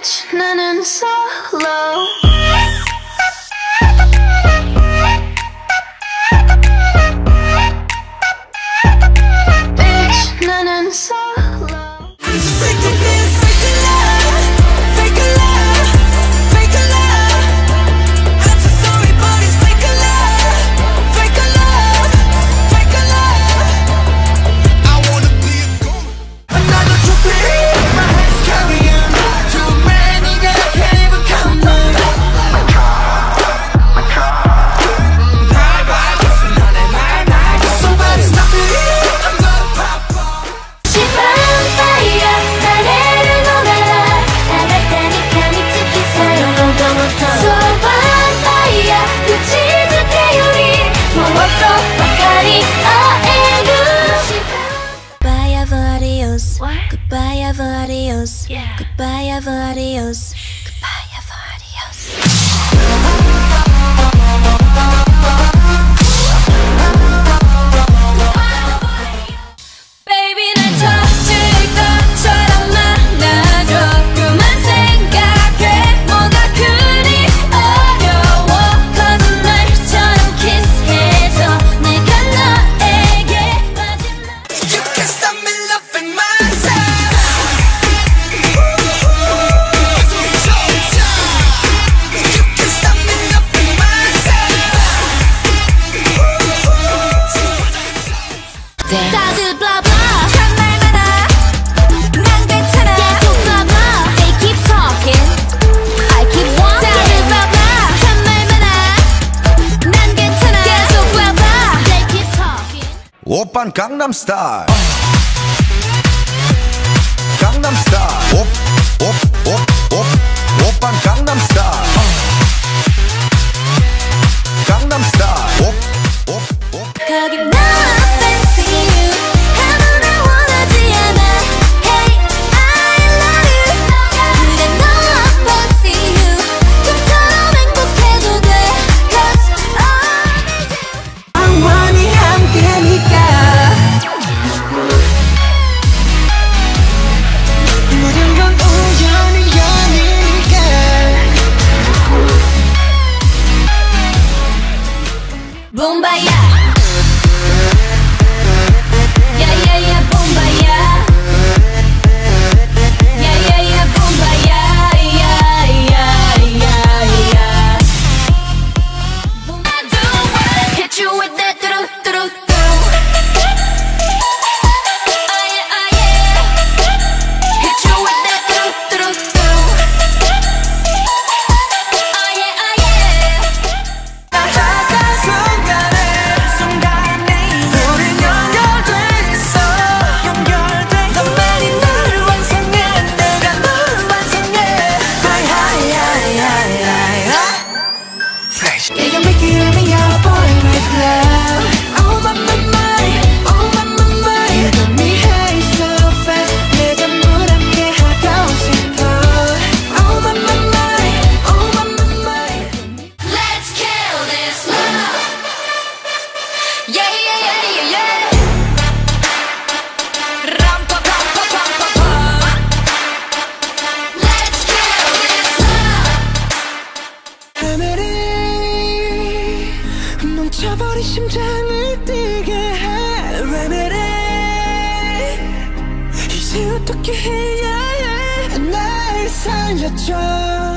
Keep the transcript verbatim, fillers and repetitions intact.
Bitch, 나는 solo. Bitch, 나는 solo. I'm sick of this fake love, fake love, fake love. I'm so sorry, but it's fake love, fake love, fake love. I wanna be a gold. Another trophy, my head's carrying too many that I can't even count them. Bye bye, listen, honey, night night. Somebody stop me, I'm gonna pop off. So Goodbye, ever adios. Yeah. Goodbye, ever adios. Goodbye, ever adios. Baby, 날 터질 것처럼 만나줘. 그만 생각해. 뭐가 그리 어려워. 거짓말처럼 키스해줘. 내가 너에게 마지막. You can stop me loving myself. 다들 blah blah 참 말 많아 난 괜찮아 계속 blah blah They keep talking I keep walking 다들 blah blah 참 말 많아 난 괜찮아 계속 blah blah They keep talking 오빤 강남스타일 강남스타일 옵옵옵옵 오빤 강남스타일 강남스타일 옵옵옵 거기 나 fancy you 아무나 원하지 않아 Hey I love you 그래 너 fancy you 좀처럼 행복해도 돼 Cause I need you 영원히 함께니까 모든 건 우연이 아니니까 붐바야 야야야 붐바야 야야야 붐바야 야야야야 I don't wanna hit you with that 뚜루 뚜루 뚜루 Oh yeah oh yeah hit you with that 뚜루 뚜루 뚜루 Oh yeah oh yeah 나타난 순간에 순간에 우린 연결돼 있어 연결돼 너만이 나를 완성해 내가 너를 완성해 Fly high high high high Flash Yeah, you're making me your boy with love Oh my my my oh my my my You got me high so fast 내 전부 함께 하고 싶어 Oh my my my oh my my my Let's kill this love Yeah yeah yeah yeah yeah Ram pa pa pa pa pa pa Let's kill this love 하늘이 멈춰버린 심장을 뛰게 해 하늘이 이제 어떻게 해야 해 날 살려줘